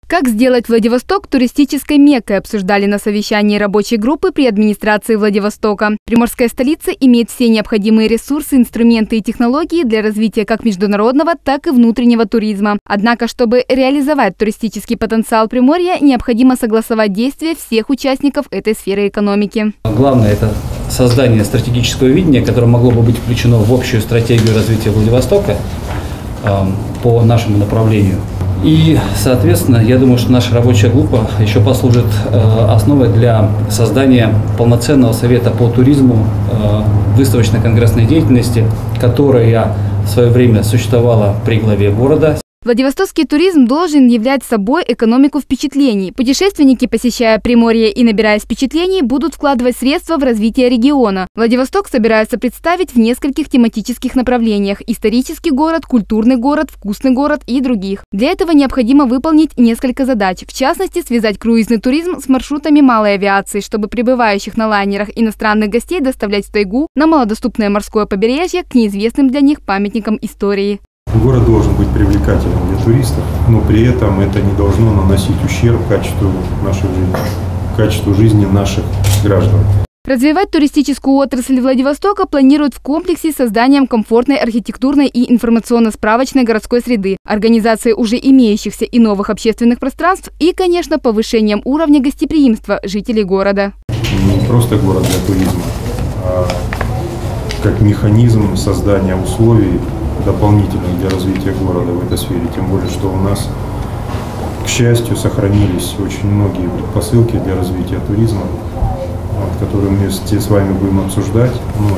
Как сделать Владивосток туристической Меккой, обсуждали на совещании рабочей группы при администрации Владивостока. Приморская столица имеет все необходимые ресурсы, инструменты и технологии для развития как международного, так и внутреннего туризма. Однако, чтобы реализовать туристический потенциал Приморья, необходимо согласовать действия всех участников этой сферы экономики. Главное – это создание стратегического видения, которое могло бы быть включено в общую стратегию развития Владивостока по нашему направлению. И, соответственно, я думаю, что наша рабочая группа еще послужит основой для создания полноценного совета по туризму, выставочно-конгрессной деятельности, которая в свое время существовала при главе города. Владивостокский туризм должен являть собой экономику впечатлений. Путешественники, посещая Приморье и набираясь впечатлений, будут вкладывать средства в развитие региона. Владивосток собирается представить в нескольких тематических направлениях – исторический город, культурный город, вкусный город и других. Для этого необходимо выполнить несколько задач. В частности, связать круизный туризм с маршрутами малой авиации, чтобы прибывающих на лайнерах иностранных гостей доставлять в тайгу, на малодоступное морское побережье, к неизвестным для них памятникам истории. Город должен быть привлекательным для туристов, но при этом это не должно наносить ущерб качеству нашей жизни, качеству жизни наших граждан. Развивать туристическую отрасль Владивостока планируют в комплексе с созданием комфортной архитектурной и информационно-справочной городской среды, организацией уже имеющихся и новых общественных пространств и, конечно, повышением уровня гостеприимства жителей города. Не просто город для туризма, а как механизм создания условий дополнительных для развития города в этой сфере. Тем более, что у нас, к счастью, сохранились очень многие предпосылки для развития туризма, которые мы вместе с вами будем обсуждать,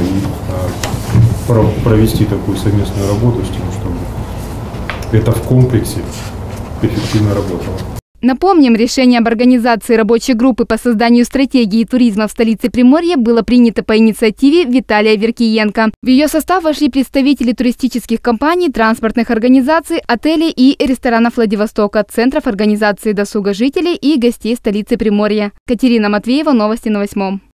и провести такую совместную работу с тем, чтобы это в комплексе эффективно работало. Напомним, решение об организации рабочей группы по созданию стратегии туризма в столице Приморья было принято по инициативе Виталия Веркиенко. В ее состав вошли представители туристических компаний, транспортных организаций, отелей и ресторанов Владивостока, центров организации досуга жителей и гостей столицы Приморья. Катерина Матвеева, новости на 8.